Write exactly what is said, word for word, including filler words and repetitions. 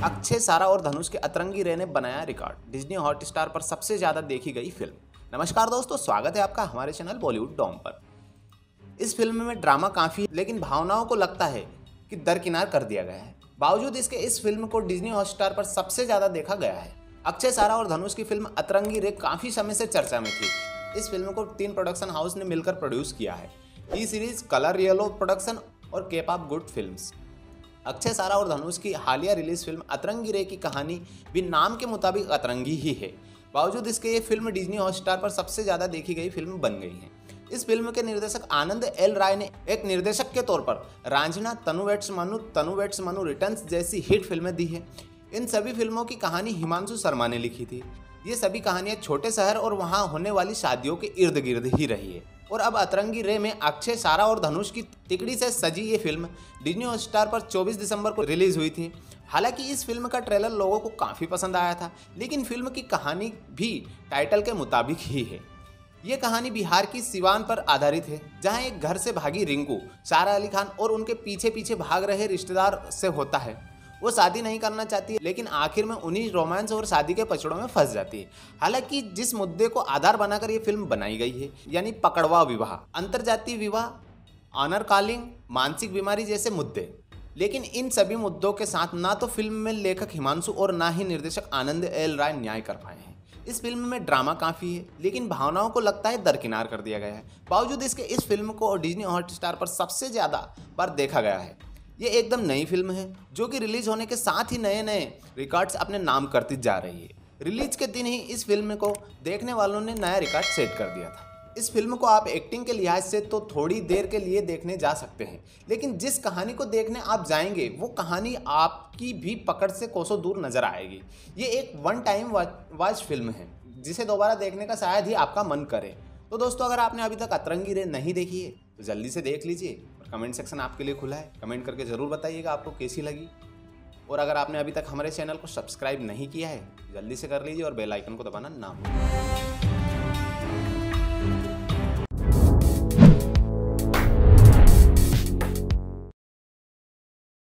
अक्षय, सारा और धनुष के अतरंगी रे ने बनाया रिकॉर्ड, डिज्नी हॉटस्टार पर सबसे ज्यादा देखी गई फिल्म। नमस्कार दोस्तों, स्वागत है आपका हमारे चैनल बॉलीवुड डॉम पर। इस फिल्म में ड्रामा काफी है, लेकिन भावनाओं को लगता है कि दरकिनार कर दिया गया है। बावजूद इसके इस फिल्म को डिज्नी हॉटस्टार पर सबसे ज्यादा देखा गया है। अक्षय, सारा और धनुष की फिल्म अतरंगी रे काफी समय से चर्चा में थी। इस फिल्म को तीन प्रोडक्शन हाउस ने मिलकर प्रोड्यूस किया है, T Series, Colour Yellow Production और Cape of Good Films. Akshay, Sara और धनुष की हालिया रिलीज फिल्म अतरंगी रे की कहानी भी नाम के मुताबिक अतरंगी ही है। बावजूद इसके ये फिल्म डिज्नी हॉटस्टार पर सबसे ज्यादा देखी गई फिल्म बन गई है। इस फिल्म के निर्देशक आनंद एल राय ने एक निर्देशक के तौर पर Raanjhanaa, Tanu Weds Manu, Tanu Weds Manu Returns जैसी हिट फिल्में दी है। इन सभी फिल्मों की कहानी हिमांशु शर्मा ने लिखी थी। ये सभी कहानियां छोटे शहर और वहां होने वाली शादियों के इर्द गिर्द ही रही है। और अब अतरंगी रे में अक्षय, सारा और धनुष की तिकड़ी से सजी ये फिल्म डिज्नी हॉटस्टार पर चौबीस दिसंबर को रिलीज हुई थी। हालांकि इस फिल्म का ट्रेलर लोगों को काफ़ी पसंद आया था, लेकिन फिल्म की कहानी भी टाइटल के मुताबिक ही है। ये कहानी बिहार की सिवान पर आधारित है, जहां एक घर से भागी रिंकू सारा अली खान और उनके पीछे पीछे भाग रहे रिश्तेदार से होता है। वो शादी नहीं करना चाहती है, लेकिन आखिर में उन्हीं रोमांस और शादी के पचड़ों में फंस जाती है। हालांकि जिस मुद्दे को आधार बनाकर ये फिल्म बनाई गई है, यानी पकड़वा विवाह, अंतरजातीय विवाह, ऑनर कॉलिंग, मानसिक बीमारी जैसे मुद्दे, लेकिन इन सभी मुद्दों के साथ ना तो फिल्म में लेखक हिमांशु और ना ही निर्देशक आनंद एल राय न्याय कर पाए हैं। इस फिल्म में ड्रामा काफ़ी है, लेकिन भावनाओं को लगता है दरकिनार कर दिया गया है। बावजूद इसके इस फिल्म को डिज्नी हॉटस्टार पर सबसे ज़्यादा बार देखा गया है। ये एकदम नई फिल्म है, जो कि रिलीज होने के साथ ही नए नए रिकॉर्ड्स अपने नाम करती जा रही है। रिलीज के दिन ही इस फिल्म को देखने वालों ने नया रिकॉर्ड सेट कर दिया था। इस फिल्म को आप एक्टिंग के लिहाज से तो थोड़ी देर के लिए देखने जा सकते हैं, लेकिन जिस कहानी को देखने आप जाएंगे वो कहानी आपकी भी पकड़ से कोसों दूर नजर आएगी। ये एक वन टाइम वॉच फिल्म है, जिसे दोबारा देखने का शायद ही आपका मन करे। तो दोस्तों, अगर आपने अभी तक अतरंगी रे नहीं देखी है तो जल्दी से देख लीजिए। कमेंट सेक्शन आपके लिए खुला है, कमेंट करके ज़रूर बताइएगा आपको कैसी लगी। और अगर आपने अभी तक हमारे चैनल को सब्सक्राइब नहीं किया है, जल्दी से कर लीजिए और बेल आइकन को दबाना ना भूलिए।